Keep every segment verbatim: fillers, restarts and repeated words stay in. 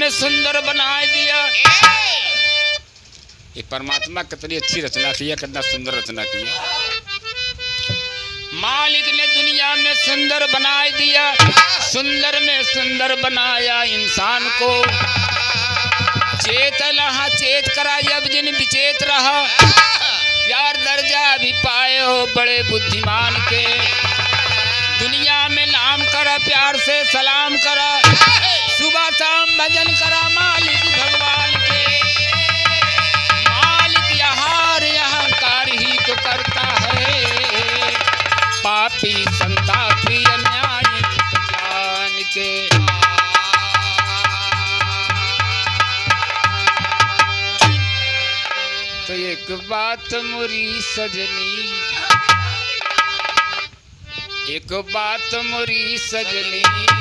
में सुंदर बना दिया। ये परमात्मा कितनी अच्छी रचना की है, कितना सुंदर रचना की है। मालिक ने दुनिया में सुंदर बना दिया, सुंदर में सुंदर बनाया इंसान को। चेत लहा चेत करा जब जिन विचेत रहा, यार दर्जा भी पाए हो बड़े बुद्धिमान के। दुनिया में नाम करा, प्यार से सलाम करा, सुबह शाम भजन करा मालिक भगवान के। मालिक यहाँ अहंकार ही तो करता है, पापी संतापी अन्यायी जान के। तो एक बात मोरी सजनी, एक बात मोरी सजनी,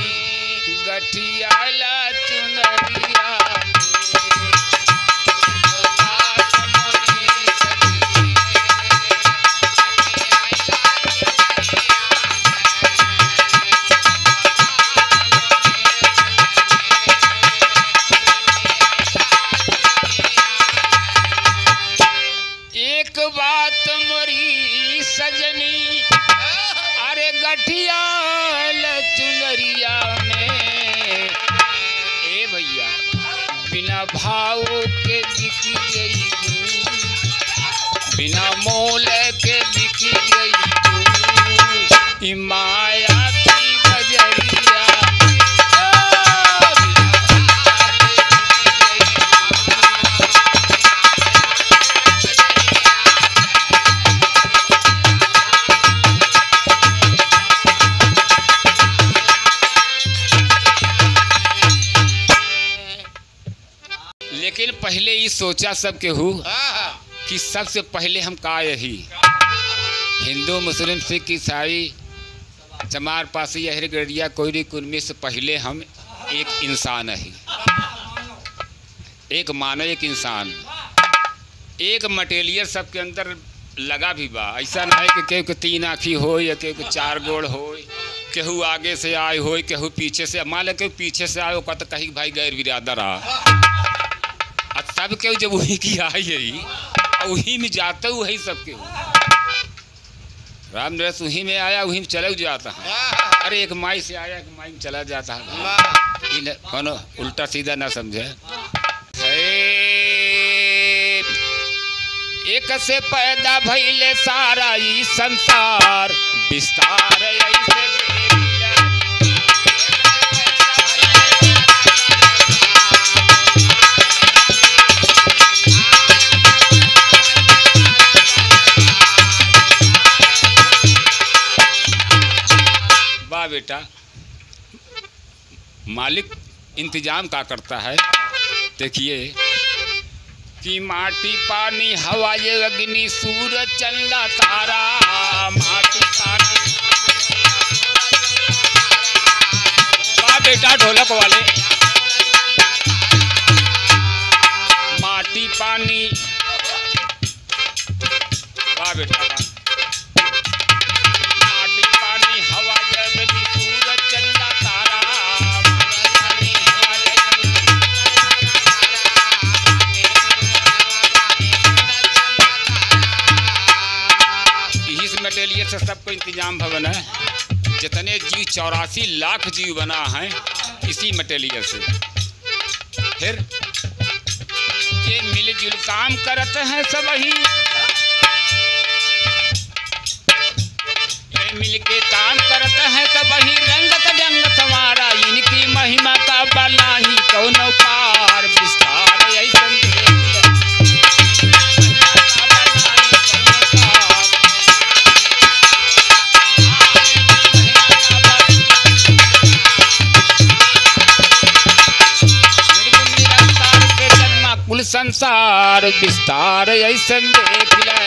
गठियाला चुनरिया। एक बात मोरी सजनी, अरे गठियाल चुनरिया में ए भैया बिना भाव के बिकी गई, बिना मोल के बिकी गई माया की बजरिया। लेकिन पहले ही सोचा सब केहू कि सबसे पहले हम का यही हिंदू मुस्लिम सिख ईसाई चमार पासी अहिर गड़िया कोयरी कुर्मी से पहले हम एक इंसान है, एक मानव, एक इंसान, एक मटेरियल सबके अंदर लगा भी बा। ऐसा ना है कि केहू के तीन आँखी हो या केहू के चार गोड़ हो, केहू आगे से आए हो केहू पीछे से। मान लो केहू पीछे से आए तो कहीं भाई गैर बिरादर आ, सब केहू जब वही की आई यही वही में जाते वही सब केहू राम नरेश वही में आया वही में चले जाता है। अरे एक माई से आया एक माई में चला जाता है, कौन उल्टा सीधा ना समझे। एक से पैदा भइले सारा ई संसार, विस्तार ऐसे बेटा। मालिक इंतजाम का करता है, देखिए कि माटी पानी हवा ये अग्नि सूरज चंदा तारा, माटी पानी वाह बेटा ढोलक वाले, माटी पानी वाह बेटा वाह। मटेरियल से सबको इंतजाम भवन है, जितने जीव चौरासी लाख जीव बना है इसी मटेरियल से। फिर ये मिलजुल काम करते हैं सब ही, ये मिल के काम करते हैं सब ही, रंगत जंग संवारा इनकी महिमा का बना ही कौन पार, विस्तार ऐसा कुल संसार विस्तार ऐसा देख ले।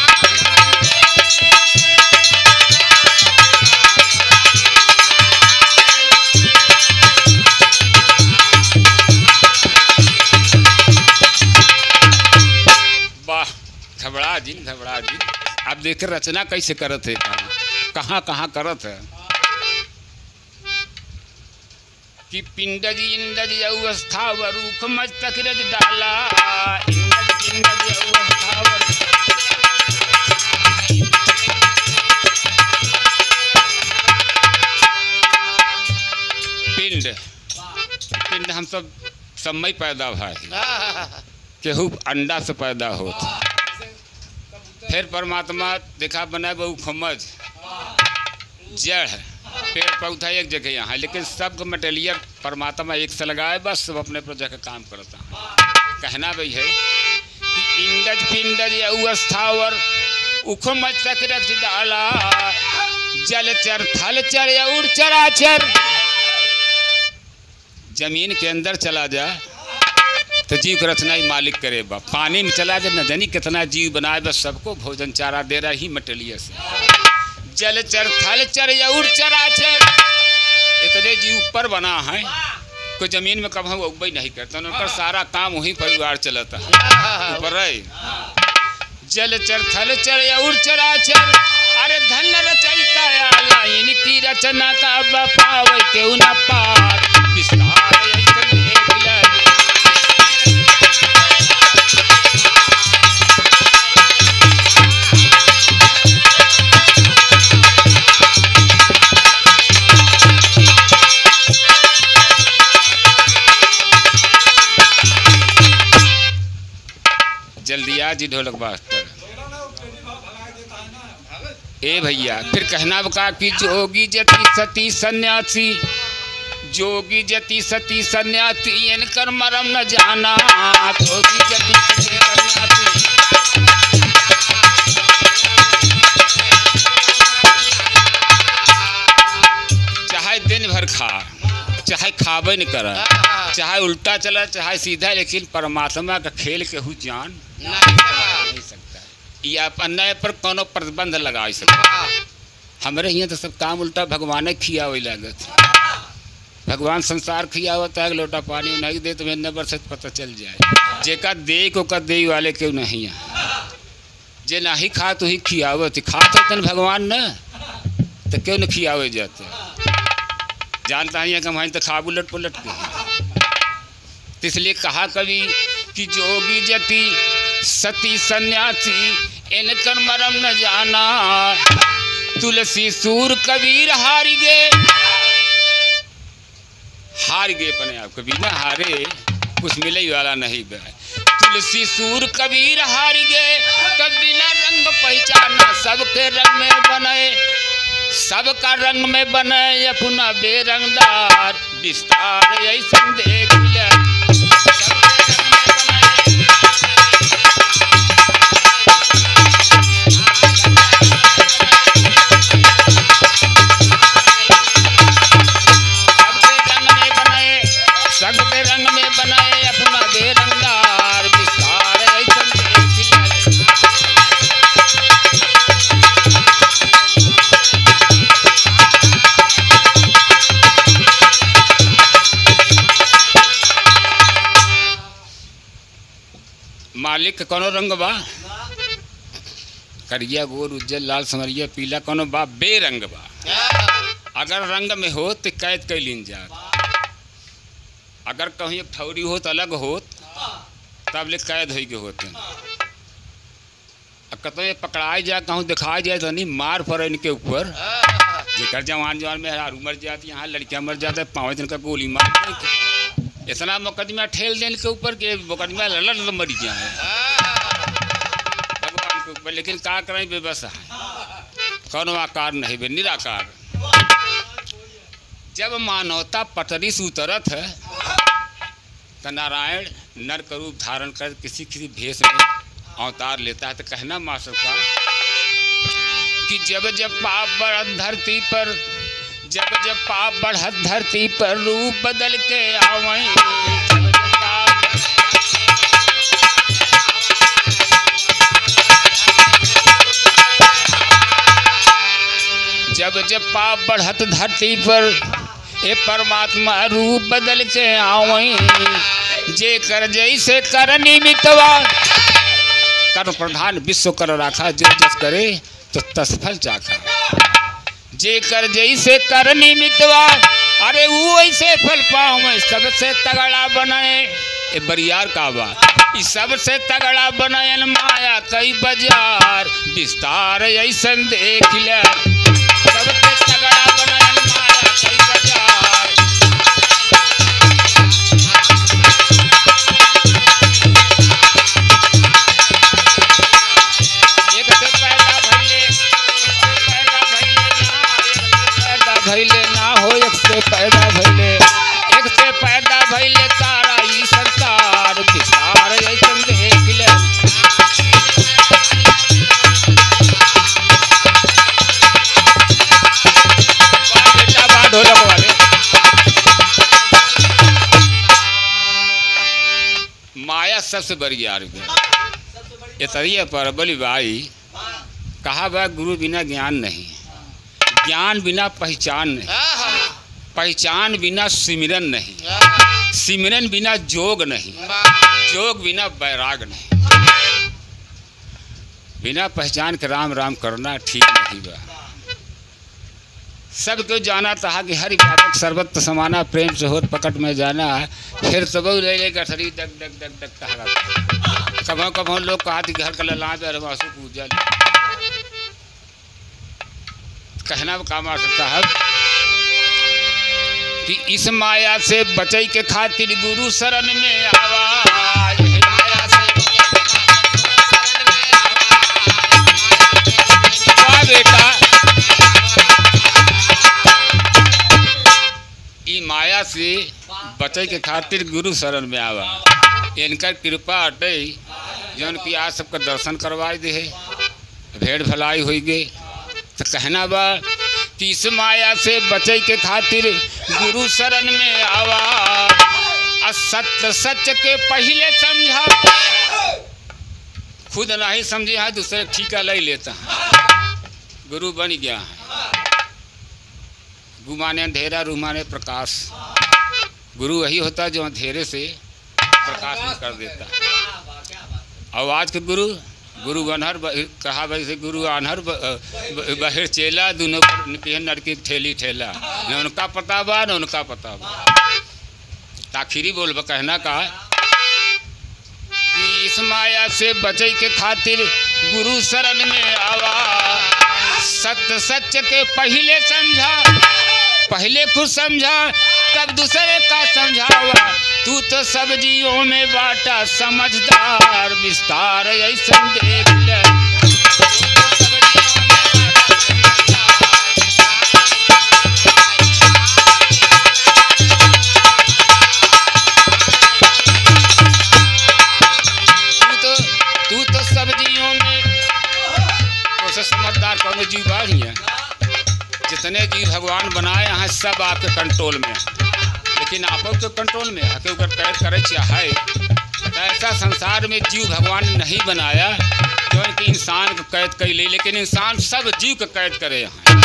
वाह घबरा जी घबरा जी, आप देख रचना कैसे करत है, कहाँ कहाँ करत है। कि पिंडज इंडज अवस्थावर रूख मस्तक रज डाला इंडज पिंडज अवस्थावर पिंड पिंड हम सब समय पैदा भाई केहू अंडा से पैदा होता फिर परमात्मा देखा बना बहु खमज जड़ पेड़ पौधा एक जगह यहाँ है लेकिन सब मटेरियल परमात्मा एक से लगाए बस सब अपने पर जगह काम करता है। कहना भाई है कि इंडज पिंडज अवस्थावर उखम तक रख डाला जलचर थलचर और चराचर। जमीन के अंदर चला जा तो जीव की रचना ही मालिक करे बा। पानी में चला जा न जानी कितना जीव बनाए बस सबको भोजन चारा दे रहा ही मटेरियल से। जलचर थलचर और चराचर इतने जीव ऊपर बना है कोई जमीन में कभी उगबई नहीं करता उनका सारा काम वही परिवार चलता है ऊपर रहे। जलचर थलचर और चराचर अरे धन रचयिता लाइन की रचना का बपावे क्यों न पार विस्तार जल्दी आ जी ढोलक मास्टर। ए भैया फिर कहना बका कि जोगी जति सती सन्यासी जोगी जति सती सन्यासी इनकर मरम न जाना जोगी जति सती सन्यासी चाहे दिन भर खा चाहे खाबे न कर चाहे उल्टा चला चाहे सीधा लेकिन परमात्मा का खेल केहू जान नहीं सकता या अन्याय पर कोनो प्रतिबंध लगा सकता। हमारे यहाँ तो सब काम उल्टा भगवान खियावे लागत भगवान संसार खियावता है लोटा पानी नहीं दे तो मैं नबर से पता चल जाए जेका दे को का दे वाले क्यों नहीं है जे नहीं खा तो ही खियावत खा तो तन भगवान न तो क्यों न खियावे जाते जानता है कि हमारी तो खा उलट पुलट के। इसलिए कहा कवि कि जोगी जति सती सन्यासी इनकर मरम न जाना तुलसी सूर कबीर हारी गे हार गए अपने आप कभी ना हारे कुछ मिले ही वाला नहीं बे। तुलसी सूर कबीर हारी गए तब बिना रंग पहचाना सबके रंग में बने सबका रंग में बने अपना बेरंगदार विस्तार ऐसा देख ले सबके रंग में बनाए अपना बेरंगदार विस्तार ऐसा मालिक कोनो रंग बा करिया गोर उज्जल लाल समरिया पीला कोनो बा बेरंग बा। अगर रंग में हो तो कैद कैलिन जा अगर कहीं एक ठौरी होत अलग होत तब ले कैद हो के होते कतो ये पकड़ाई जा कहूँ दिखाई जाए तो नहीं मार पड़े इनके ऊपर जेकर जवान जवान में हारू मर जाती यहाँ लड़कियाँ मर जाते पाँच दिन का गोली मार इतना मुकदमा ठेल देने के ऊपर के मुकदमा लड़ तो मर जाए भगवान के ऊपर। लेकिन का करें व्यवस्था है कौन आकार नहीं बे निराकार। जब मानवता पटरी से उतरत है तो नारायण नर का रूप धारण कर किसी किसी भेष में अवतार लेता है। तो कहना मास्टर का कि जब जब पाप बढ़त धरती पर जब जब पाप बढ़त धरती पर रूप बदल के आवे जब जब पाप बढ़त धरती पर ए परमात्मा रूप बदल के आवे जे कर जैसे कर निमितवा कर प्रधान विश्व कर राखा जो जस करे तो तसफल चाखा जे कर जैसे कर निमितवा अरे वो ऐसे फल पाओ में सबसे तगड़ा बनाए ए बरियार का बात इस सबसे तगड़ा बनायन माया कई बाजार विस्तार ऐसन देख ले सबसे तगड़ा बनायन माया कई बाजार एक से पैदा भइले भइले ना हो एक से पैदा भइले एक से पैदा भइले तारा ई संसार विस्तार ऐसन देख ले बेटा बा ढोलक वाले माया सबसे बड़ी यार ये तरिया पर बोली भाई कहा बा गुरु बिना ज्ञान नहीं ज्ञान बिना पहचान नहीं पहचान बिना सिमरन नहीं सिमरन बिना जोग नहीं जोग बिना बैराग नहीं बिना पहचान के राम राम करना ठीक नहीं बा सब क्यों जाना था कि हरि व्यापक सर्वत्र समाना प्रेम से होत पकड़ में जाना फिर सब ले ले गठरी डग डग डग डग कहा कभों कभों लोग कहा कि घर का लला अरवासु पूजा कहना का मास्टर साहब कि इस माया से बचई के खातिर गुरु शरण में आवाज माया से वाह बेटा ई माया से बचई के खातिर गुरु शरण में आवा इनकर कृपा अटे जौन की आज सबका दर्शन करवाई दे भेड़ भलाई हुई गे तो कहना बा कि इस माया से बचई के खातिर गुरु शरण में आवा सत्य सच के पहले समझा खुद नहीं समझे है दूसरे ठीका ले लेता है गुरु बन गया है गुमाने अंधेरा रूमाने प्रकाश गुरु वही होता है जो अंधेरे से प्रकाश में कर देता है और आज के गुरु गुरु अनहर कहा वैसे गुरु अनहर बहिर चेला दोनों नड़की ठेली ठेला न उनका पता बा न उनका पता बा आखिरी बोल बा कहना का कि इस माया से बचई के खातिर गुरु शरण में आवा सत्य सच के पहले समझा पहले खुद समझा तब दूसरे का समझावा तू तो सब जीवों में बाटा समझदार विस्तार ऐसा देख ले तू तो तू तो सब जीवों में तो समझदार कौन जीव बाढ़ी है जितने जीव भगवान बनाए हैं सब आपके कंट्रोल में लेकिन आप तो कंट्रोल में है कैद करे है तो ऐसा संसार में जीव भगवान ने नहीं बनाया जो कि इंसान को कैद कर ले लेकिन इंसान सब जीव को कैद करे हैं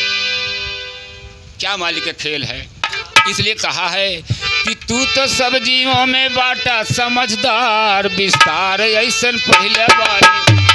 क्या मालिक का खेल है इसलिए कहा है कि तू तो सब जीवों में बाटा समझदार विस्तार ऐसा पहले बारी